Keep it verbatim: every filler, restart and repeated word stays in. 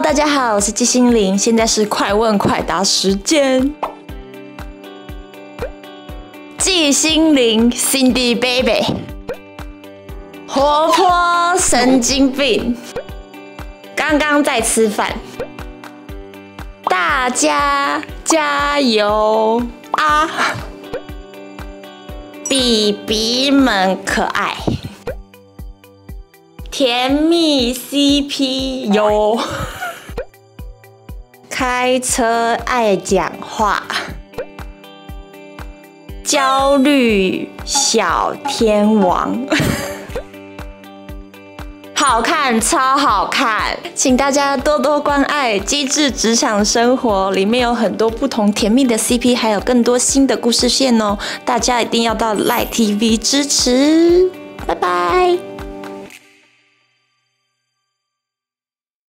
大家好，我是季心凌，现在是快问快答时间。季心凌 ，Cindy Baby， 活泼神经病，刚刚在吃饭，大家加油啊！比比们可爱，甜蜜 C P 有。开车爱讲话，焦虑小天王，好看超好看，请大家多多关爱《机智职场生活》，里面有很多不同甜蜜的 C P， 还有更多新的故事线哦，大家一定要到 Line T V 支持，拜拜。